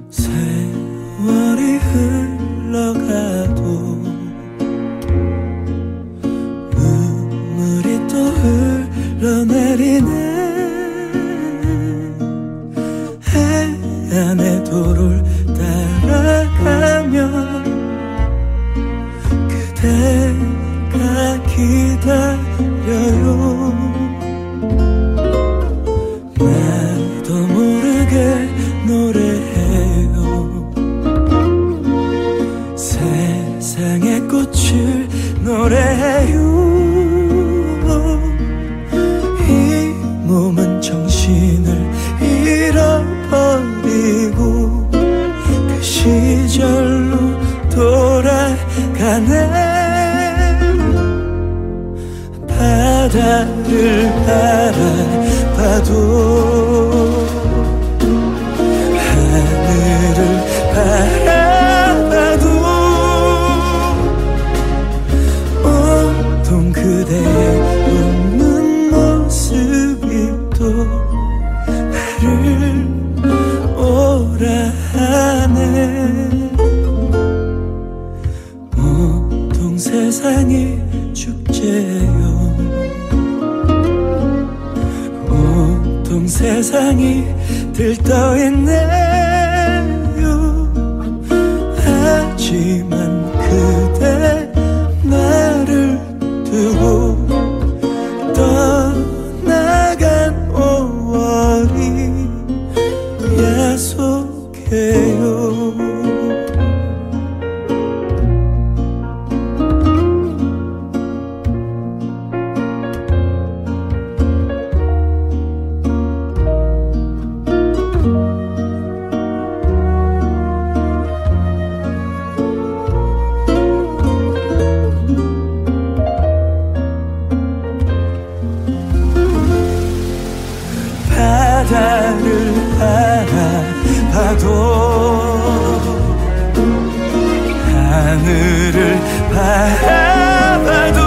세월이 흘러가도 눈물이 또 흘러내리네. 해안의 도로를 따라가며 그대가 기다려요. 나도 모르게 노래해요. 세상의 꽃을 노래해요. 이 몸은 정신을 잃어버리고 그 시절로 돌아가네. 바다를 바라봐도 하늘을 바라봐도 온통 그대의 웃는 모습이 또 나를 오라 하네. 온통 세상이 축제요. 온통 세상이 들떠있네요. 하지만 그대 나를 두고 떠나간 5월이 야속해요. 바다를 바라봐도 하늘을 바라봐도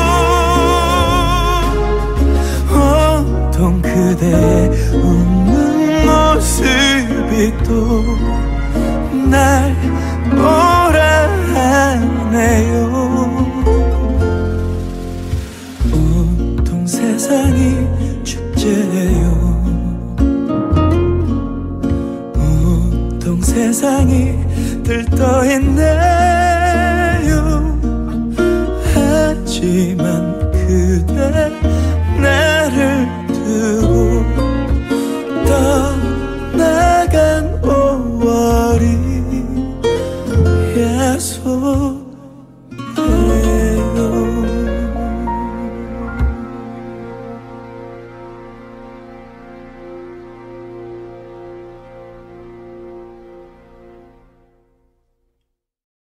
온통 그대의 웃는 모습이 또 날 오라 하네요. 온통 세상이 축제예요. 온통 세상이 들떠있네요. 하지만 그대